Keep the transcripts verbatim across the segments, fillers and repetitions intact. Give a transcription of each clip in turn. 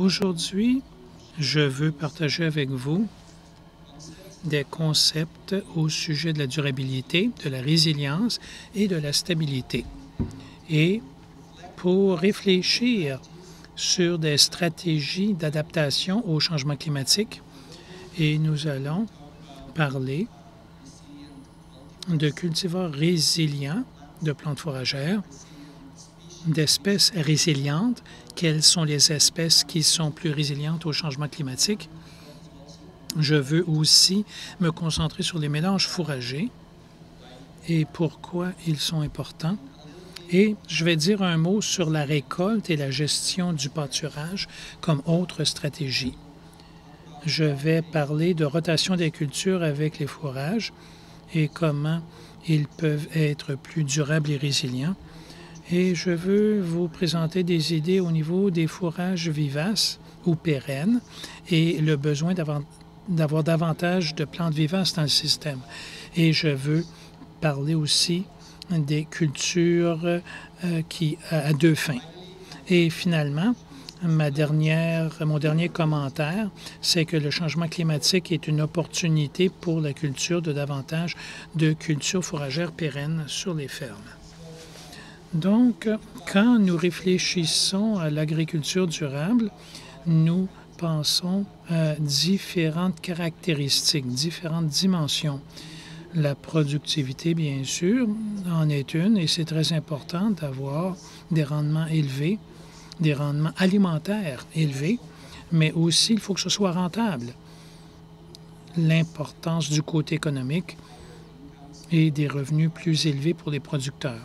Aujourd'hui, je veux partager avec vous des concepts au sujet de la durabilité, de la résilience et de la stabilité. Et pour réfléchir sur des stratégies d'adaptation au changement climatique, et nous allons parler de cultivars résilients de plantes fourragères, d'espèces résilientes, quelles sont les espèces qui sont plus résilientes au changement climatique. Je veux aussi me concentrer sur les mélanges fourragers et pourquoi ils sont importants. Et je vais dire un mot sur la récolte et la gestion du pâturage comme autre stratégie. Je vais parler de rotation des cultures avec les fourrages et comment ils peuvent être plus durables et résilients. Et je veux vous présenter des idées au niveau des fourrages vivaces ou pérennes et le besoin d'avoir davantage de plantes vivaces dans le système. Et je veux parler aussi des cultures euh, qui, à deux fins. Et finalement, ma dernière, mon dernier commentaire, c'est que le changement climatique est une opportunité pour la culture de davantage de cultures fourragères pérennes sur les fermes. Donc, quand nous réfléchissons à l'agriculture durable, nous pensons à différentes caractéristiques, différentes dimensions. La productivité, bien sûr, en est une, et c'est très important d'avoir des rendements élevés, des rendements alimentaires élevés, mais aussi il faut que ce soit rentable. L'importance du côté économique et des revenus plus élevés pour les producteurs.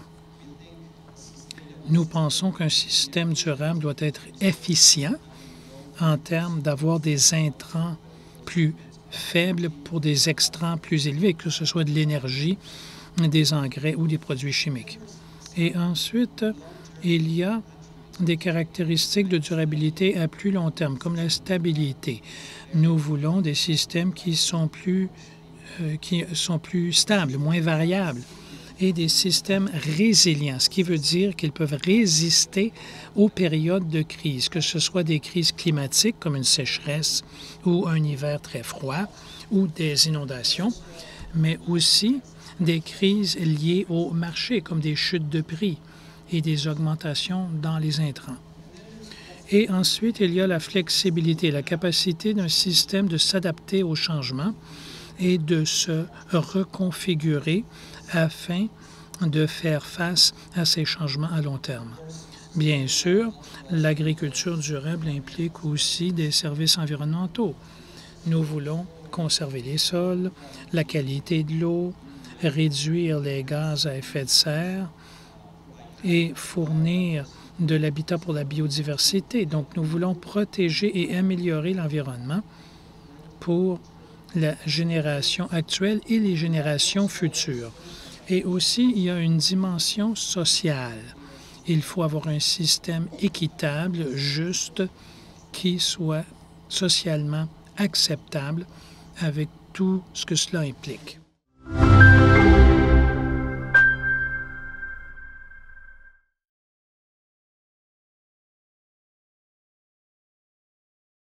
Nous pensons qu'un système durable doit être efficient en termes d'avoir des intrants plus faibles pour des extrants plus élevés, que ce soit de l'énergie, des engrais ou des produits chimiques. Et ensuite, il y a des caractéristiques de durabilité à plus long terme, comme la stabilité. Nous voulons des systèmes qui sont plus, euh, qui sont plus stables, moins variables, et des systèmes résilients, ce qui veut dire qu'ils peuvent résister aux périodes de crise, que ce soit des crises climatiques comme une sécheresse ou un hiver très froid ou des inondations, mais aussi des crises liées au marché comme des chutes de prix et des augmentations dans les intrants. Et ensuite, il y a la flexibilité, la capacité d'un système de s'adapter au changement et de se reconfigurer afin de faire face à ces changements à long terme. Bien sûr, l'agriculture durable implique aussi des services environnementaux. Nous voulons conserver les sols, la qualité de l'eau, réduire les gaz à effet de serre et fournir de l'habitat pour la biodiversité. Donc, nous voulons protéger et améliorer l'environnement pour la génération actuelle et les générations futures. Et aussi, il y a une dimension sociale. Il faut avoir un système équitable, juste, qui soit socialement acceptable avec tout ce que cela implique.